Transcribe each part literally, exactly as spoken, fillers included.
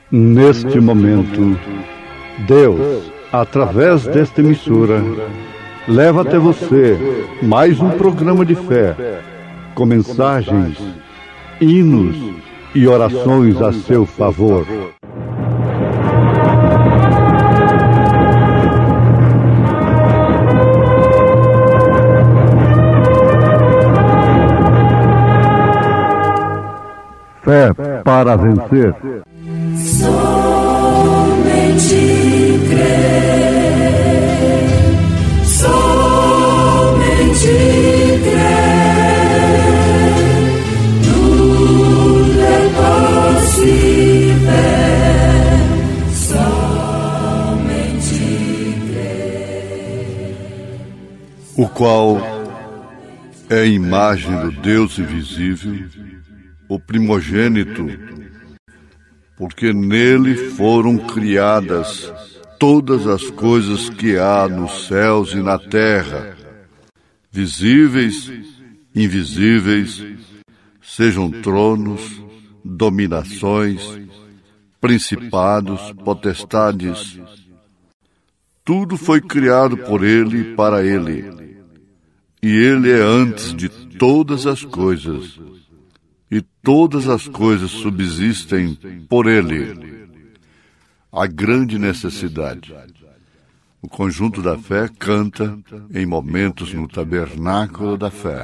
Neste momento, Deus, através desta emissora, leva até você mais um programa de fé, com mensagens, hinos e orações a seu favor. Fé para vencer. Somente crer, somente crer, tudo é possível, somente crer. O qual é a imagem do Deus invisível, o primogênito, porque nele foram criadas todas as coisas que há nos céus e na terra, visíveis, invisíveis, sejam tronos, dominações, principados, potestades. Tudo foi criado por ele e para ele, e ele é antes de todas as coisas. E todas as coisas subsistem por ele. A grande necessidade. O conjunto da fé canta em momentos no tabernáculo da fé.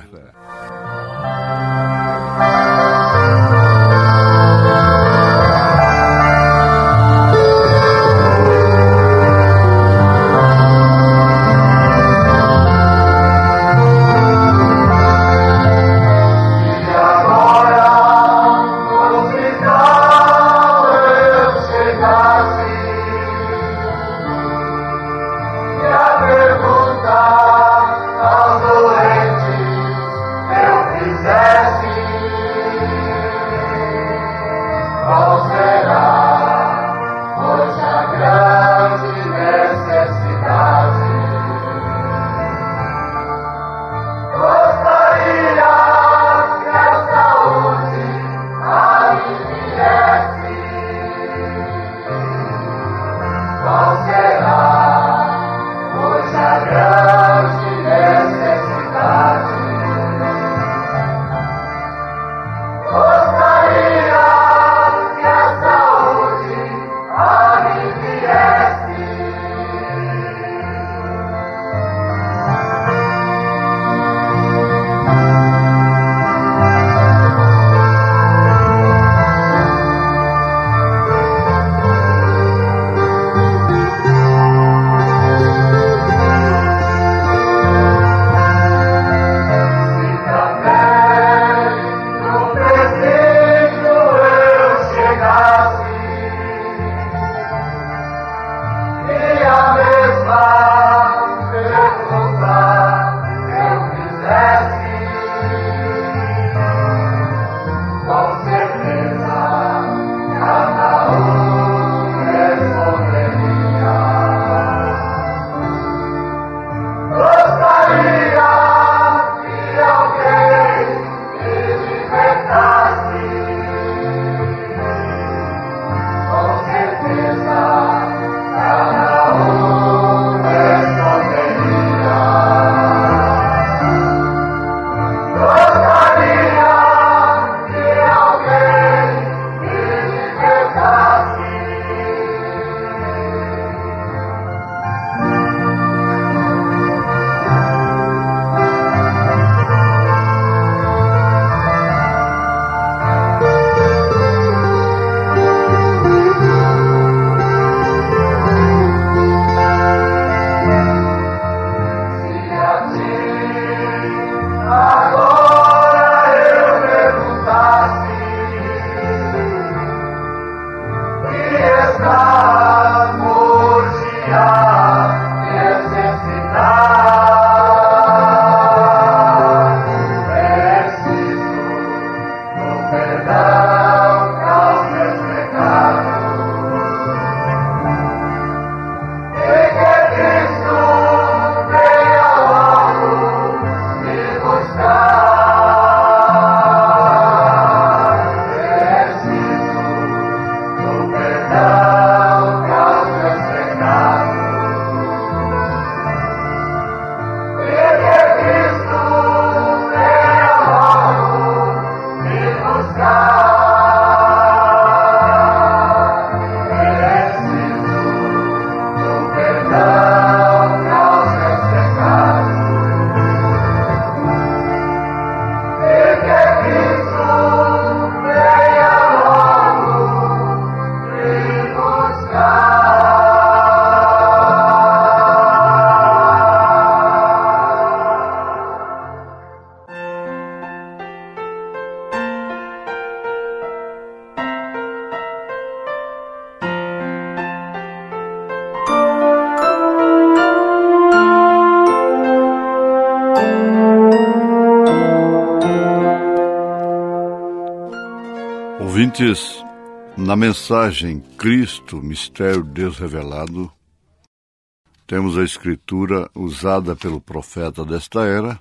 Antes, na mensagem Cristo, Mistério de Deus Revelado, temos a escritura usada pelo profeta desta era,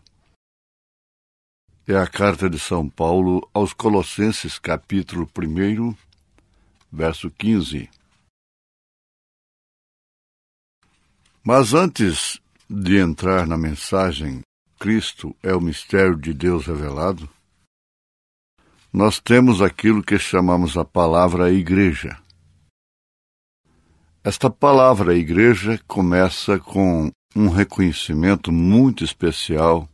é a carta de São Paulo aos Colossenses, capítulo um, verso quinze. Mas antes de entrar na mensagem Cristo é o mistério de Deus revelado, nós temos aquilo que chamamos a palavra igreja. Esta palavra igreja começa com um reconhecimento muito especial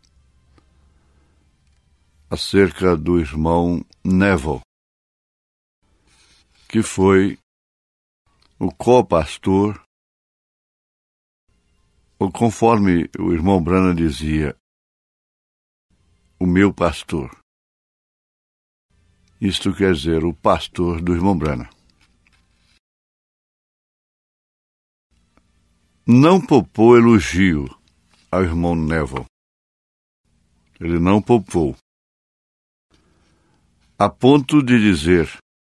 acerca do irmão Neville, que foi o co-pastor, ou conforme o irmão Branham dizia, o meu pastor. Isto quer dizer, o pastor do irmão Branham. Não poupou elogio ao irmão Neville. Ele não poupou. A ponto de dizer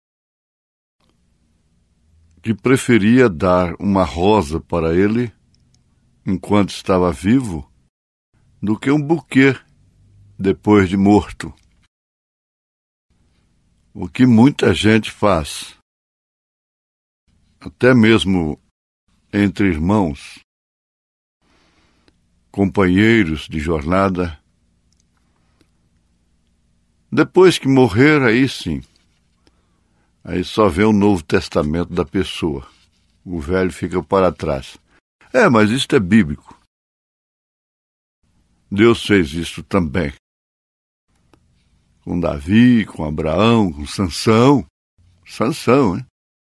que preferia dar uma rosa para ele enquanto estava vivo do que um buquê depois de morto. O que muita gente faz, até mesmo entre irmãos, companheiros de jornada. Depois que morrer, aí sim, aí só vê o Novo Testamento da pessoa. O velho fica para trás. É, mas isso é bíblico. Deus fez isso também. Com Davi, com Abraão, com Sansão. Sansão, hein?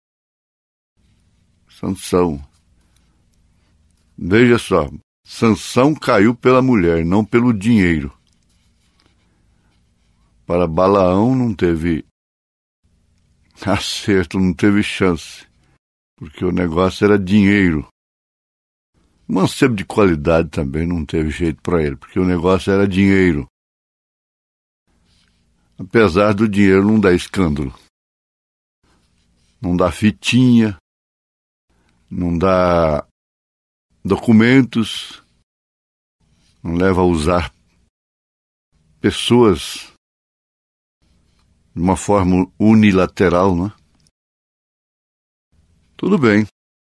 Sansão. Veja só, Sansão caiu pela mulher, não pelo dinheiro. Para Balaão não teve acerto, não teve chance, porque o negócio era dinheiro. O mancebo de qualidade também não teve jeito para ele, porque o negócio era dinheiro. Apesar do dinheiro não dar escândalo. Não dá fitinha, não dá documentos, não leva a usar pessoas de uma forma unilateral, né? Tudo bem.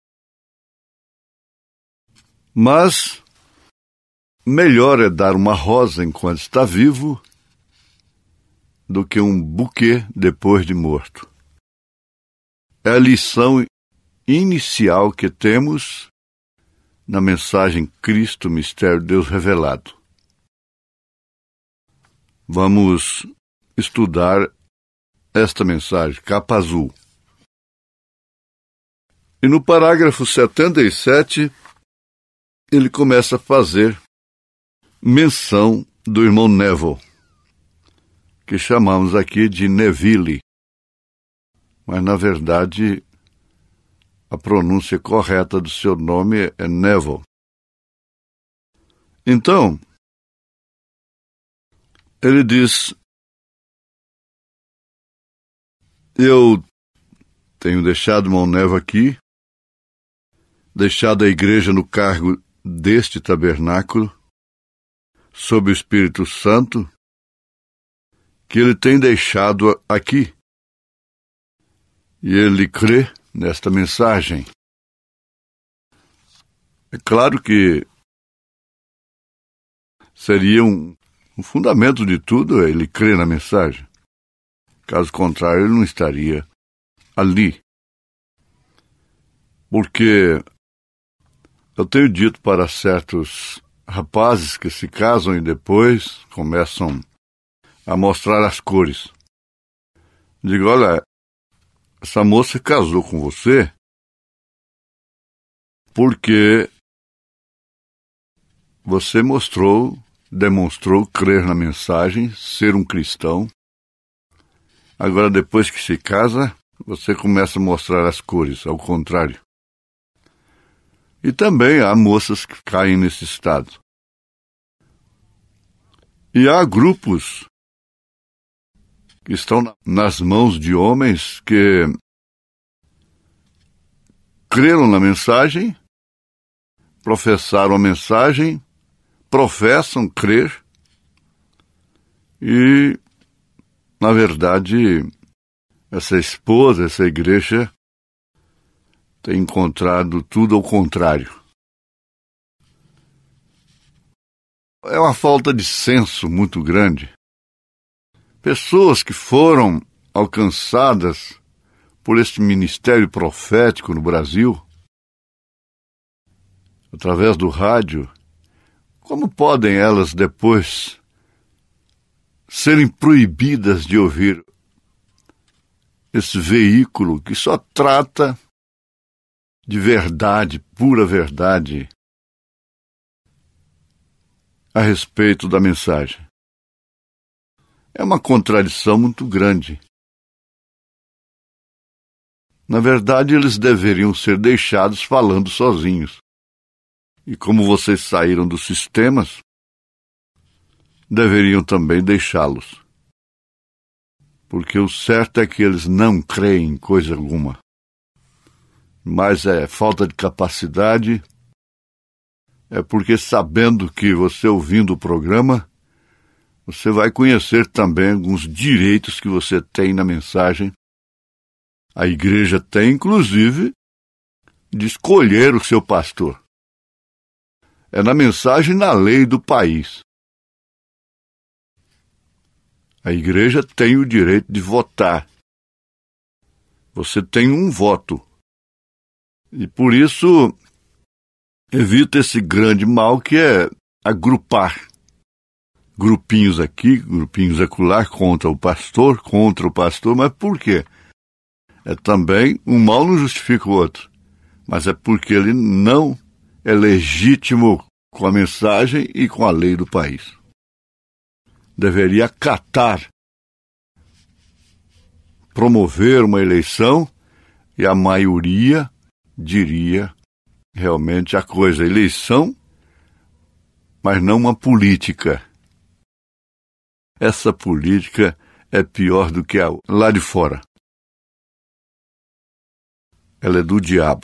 Mas melhor é dar uma rosa enquanto está vivo do que um buquê depois de morto. É a lição inicial que temos na mensagem Cristo, Mistério de Deus Revelado. Vamos estudar esta mensagem, capa azul. E no parágrafo setenta e sete, ele começa a fazer menção do irmão Neville, que chamamos aqui de Neville. Mas, na verdade, a pronúncia correta do seu nome é Neville. Então, ele diz: eu tenho deixado o irmão Neville aqui, deixado a igreja no cargo deste tabernáculo, sob o Espírito Santo, que ele tem deixado aqui. E ele crê nesta mensagem. É claro que seria um, um fundamento de tudo ele crer na mensagem. Caso contrário, ele não estaria ali. Porque eu tenho dito para certos rapazes que se casam e depois começam a mostrar as cores. Digo, olha, essa moça casou com você porque você mostrou, demonstrou crer na mensagem, ser um cristão. Agora, depois que se casa, você começa a mostrar as cores, ao contrário. E também há moças que caem nesse estado. E há grupos que estão nas mãos de homens que creram na mensagem, professaram a mensagem, professam crer e, na verdade, essa esposa, essa igreja, tem encontrado tudo ao contrário. É uma falta de senso muito grande. Pessoas que foram alcançadas por este ministério profético no Brasil, através do rádio, como podem elas depois serem proibidas de ouvir esse veículo que só trata de verdade, pura verdade, a respeito da mensagem? É uma contradição muito grande. Na verdade, eles deveriam ser deixados falando sozinhos. E como vocês saíram dos sistemas, deveriam também deixá-los. Porque o certo é que eles não creem em coisa alguma. Mas é falta de capacidade, é porque sabendo que você ouvindo o programa, você vai conhecer também alguns direitos que você tem na mensagem. A igreja tem, inclusive, de escolher o seu pastor. É na mensagem e na lei do país. A igreja tem o direito de votar. Você tem um voto. E por isso, evita esse grande mal que é agrupar. Grupinhos aqui, grupinhos acolá, contra o pastor, contra o pastor. Mas por quê? É também, um mal não justifica o outro. Mas é porque ele não é legítimo com a mensagem e com a lei do país. Deveria acatar, promover uma eleição e a maioria diria realmente a coisa, eleição, mas não uma política. Essa política é pior do que a lá de fora. Ela é do diabo.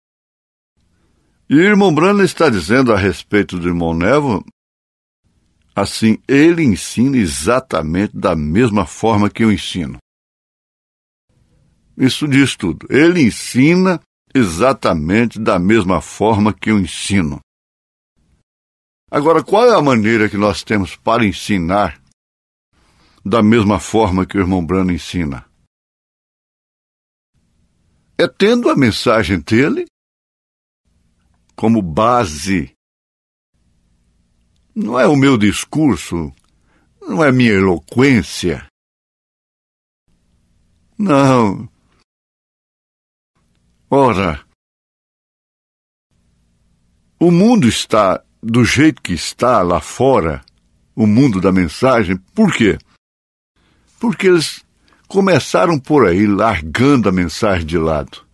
E o irmão Branham está dizendo a respeito do irmão Neville, assim, ele ensina exatamente da mesma forma que eu ensino. Isso diz tudo. Ele ensina exatamente da mesma forma que eu ensino. Agora, qual é a maneira que nós temos para ensinar da mesma forma que o irmão Branham ensina? É tendo a mensagem dele como base. Não é o meu discurso, não é minha eloquência. Não. Ora, o mundo está do jeito que está lá fora, o mundo da mensagem, por quê? Porque eles começaram por aí largando a mensagem de lado.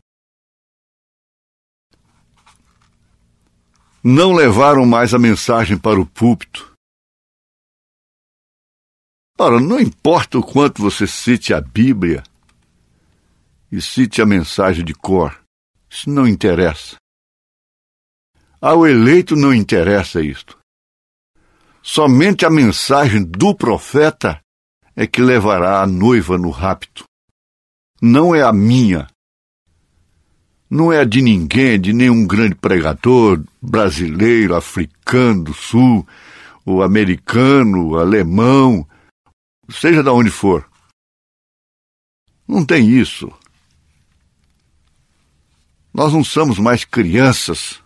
Não levaram mais a mensagem para o púlpito. Ora, não importa o quanto você cite a Bíblia e cite a mensagem de cor, isso não interessa. Ao eleito não interessa isto. Somente a mensagem do profeta é que levará a noiva no rapto. Não é a minha. Não é a de ninguém, de nenhum grande pregador brasileiro, africano do sul, ou americano, alemão, seja de onde for. Não tem isso. Nós não somos mais crianças.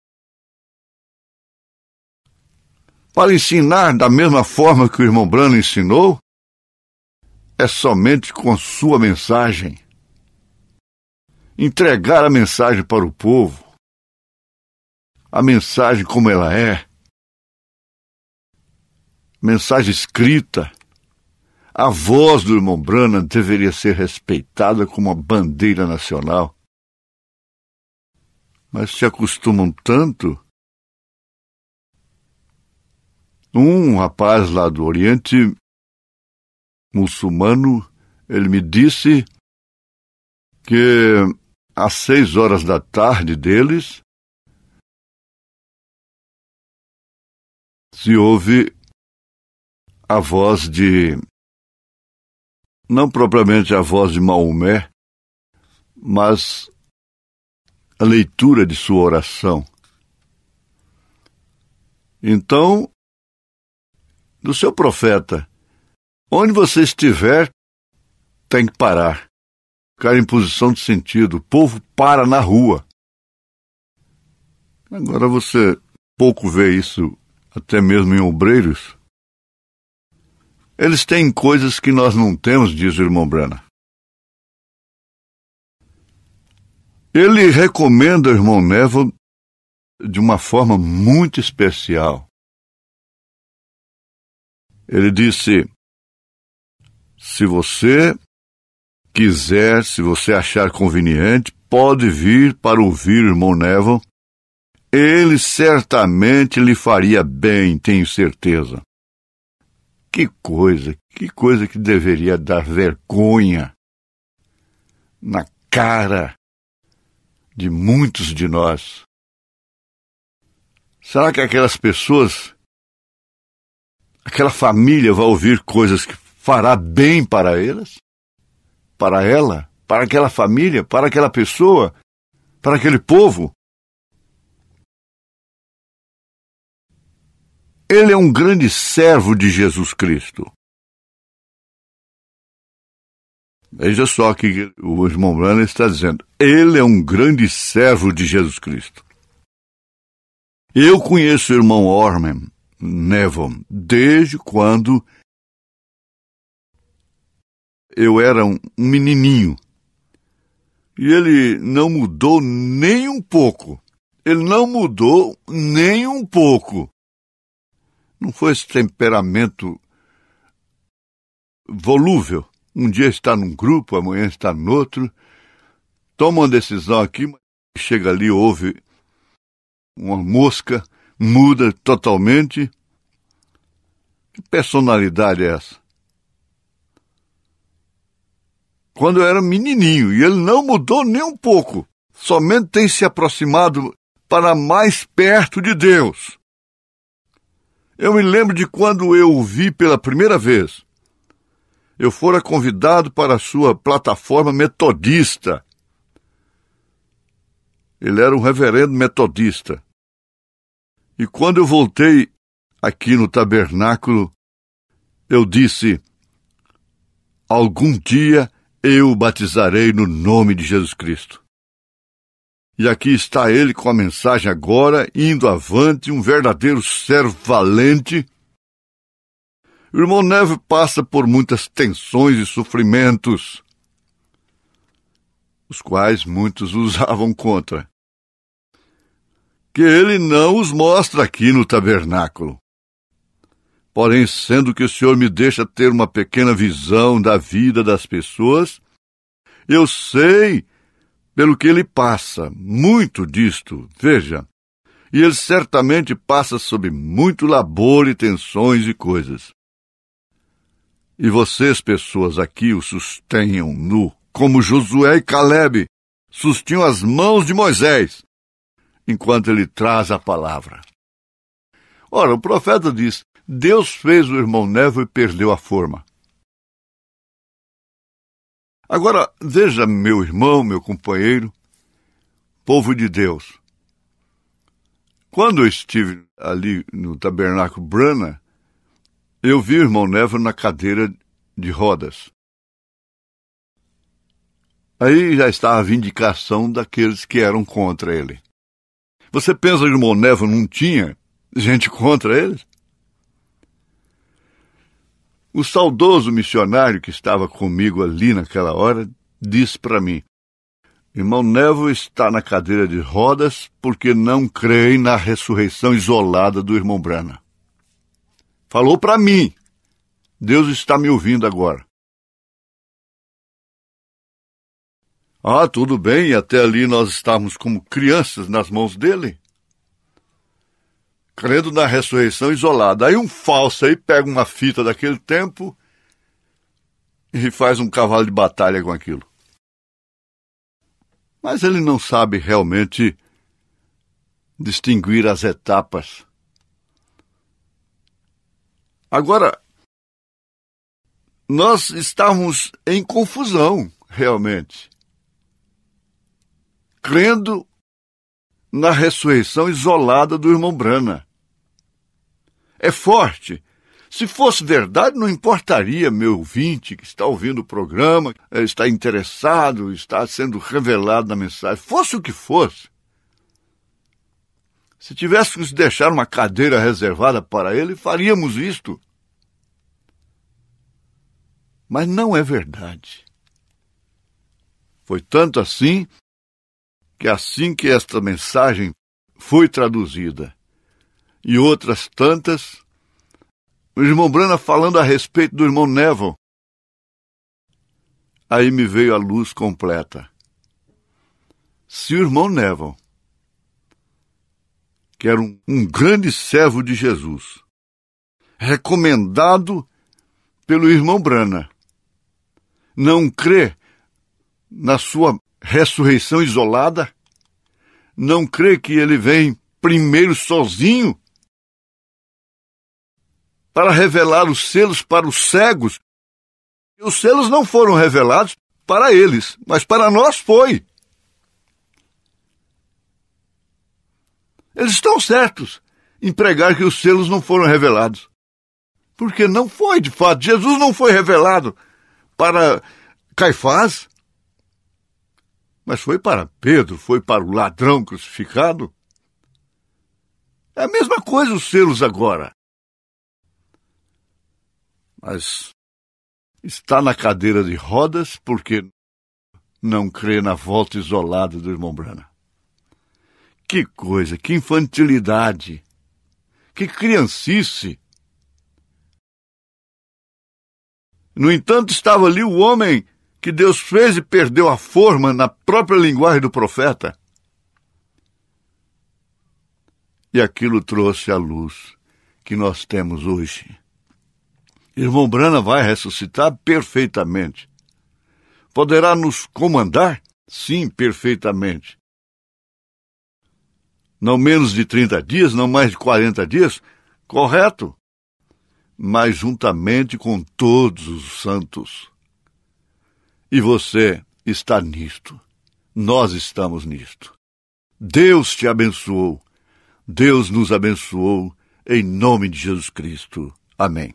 Para ensinar da mesma forma que o irmão Branham ensinou, é somente com sua mensagem. Entregar a mensagem para o povo, a mensagem como ela é, mensagem escrita. A voz do irmão Branham deveria ser respeitada como uma bandeira nacional. Mas se acostumam tanto. Um rapaz lá do Oriente muçulmano ele me disse que às seis horas da tarde deles se ouve a voz de, não propriamente a voz de Maomé, mas a leitura de sua oração. Então, do seu profeta, onde você estiver, tem que parar. Ficar em posição de sentido. O povo para na rua. Agora você pouco vê isso, até mesmo em obreiros. Eles têm coisas que nós não temos, diz o irmão Brana. Ele recomenda o irmão Neville de uma forma muito especial. Ele disse: se você quiser, se você achar conveniente, pode vir para ouvir o irmão Neville. Ele certamente lhe faria bem, tenho certeza. Que coisa, que coisa que deveria dar vergonha na cara de muitos de nós. Será que aquelas pessoas, aquela família vai ouvir coisas que fará bem para elas? Para ela? Para aquela família? Para aquela pessoa? Para aquele povo? Ele é um grande servo de Jesus Cristo. Veja só o que o irmão Branham está dizendo. Ele é um grande servo de Jesus Cristo. Eu conheço o irmão Orman Neville desde quando eu era um menininho. E ele não mudou nem um pouco. Ele não mudou nem um pouco. Não foi esse temperamento volúvel. Um dia está num grupo, amanhã está no outro. Toma uma decisão aqui, chega ali, ouve uma mosca, muda totalmente. Que personalidade é essa? Quando eu era menininho, e ele não mudou nem um pouco. Somente tem se aproximado para mais perto de Deus. Eu me lembro de quando eu o vi pela primeira vez. Eu fora convidado para a sua plataforma metodista. Ele era um reverendo metodista. E quando eu voltei aqui no tabernáculo, eu disse: algum dia eu o batizarei no nome de Jesus Cristo. E aqui está ele com a mensagem agora, indo avante, um verdadeiro servo valente. O irmão Neville passa por muitas tensões e sofrimentos, os quais muitos usavam contra, que ele não os mostra aqui no tabernáculo. Porém, sendo que o Senhor me deixa ter uma pequena visão da vida das pessoas, eu sei pelo que ele passa, muito disto, veja, e ele certamente passa sob muito labor e tensões e coisas. E vocês, pessoas aqui, o sustenham nu, como Josué e Caleb sustiam as mãos de Moisés, enquanto ele traz a palavra. Ora, o profeta diz: Deus fez o irmão Neville e perdeu a forma. Agora, veja, meu irmão, meu companheiro, povo de Deus. Quando eu estive ali no tabernáculo Branham, eu vi o irmão Neville na cadeira de rodas. Aí já estava a vindicação daqueles que eram contra ele. Você pensa que o irmão Neville não tinha gente contra ele? O saudoso missionário que estava comigo ali naquela hora disse para mim: irmão Neville está na cadeira de rodas porque não crê na ressurreição isolada do irmão Branham. Falou para mim. Deus está me ouvindo agora. Ah, tudo bem, e até ali nós estávamos como crianças nas mãos dele, crendo na ressurreição isolada. Aí um falso aí pega uma fita daquele tempo e faz um cavalo de batalha com aquilo. Mas ele não sabe realmente distinguir as etapas. Agora, nós estávamos em confusão, realmente, crendo na ressurreição isolada do irmão Branham. É forte. Se fosse verdade, não importaria, meu ouvinte que está ouvindo o programa, está interessado, está sendo revelado na mensagem, fosse o que fosse. Se tivéssemos deixar uma cadeira reservada para ele, faríamos isto. Mas não é verdade. Foi tanto assim, que assim que esta mensagem foi traduzida, e outras tantas, o irmão Branham falando a respeito do irmão Neville, aí me veio a luz completa. Se o irmão Neville, que era um, um grande servo de Jesus, recomendado pelo irmão Branham, não crê na sua ressurreição isolada, não crê que ele vem primeiro sozinho para revelar os selos para os cegos. Os selos não foram revelados para eles, mas para nós foi. Eles estão certos em pregar que os selos não foram revelados. Porque não foi, de fato. Jesus não foi revelado para Caifás, mas foi para Pedro, foi para o ladrão crucificado. É a mesma coisa os selos agora. Mas está na cadeira de rodas porque não crê na volta isolada do irmão Branham. Que coisa, que infantilidade, que criancice. No entanto, estava ali o homem que Deus fez e perdeu a forma na própria linguagem do profeta. E aquilo trouxe a luz que nós temos hoje. Irmão Branham vai ressuscitar perfeitamente. Poderá nos comandar? Sim, perfeitamente. Não menos de trinta dias, não mais de quarenta dias? Correto. Mas juntamente com todos os santos. E você está nisto. Nós estamos nisto. Deus te abençoou. Deus nos abençoou em nome de Jesus Cristo. Amém.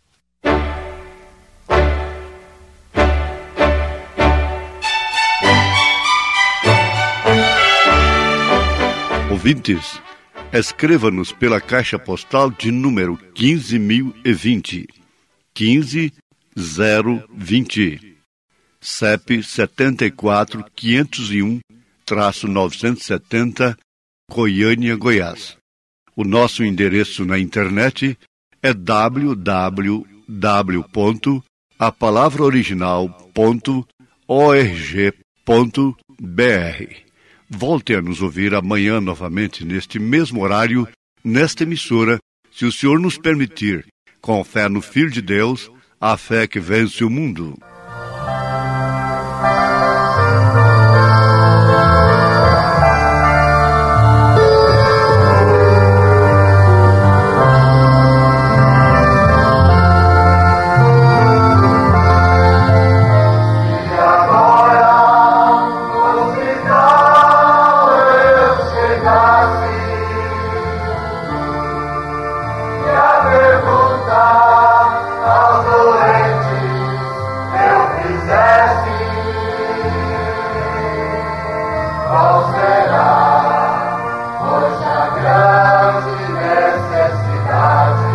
Ouvintes, escreva-nos pela caixa postal de número quinze mil e vinte, quinze zero vinte, C E P setenta e quatro, quinhentos e um, novecentos e setenta, Goiânia, Goiás. O nosso endereço na internet é w w w ponto a palavra original ponto org ponto b r. Volte a nos ouvir amanhã novamente neste mesmo horário, nesta emissora, se o Senhor nos permitir, com fé no Filho de Deus, a fé que vence o mundo. Hoje a grande necessidade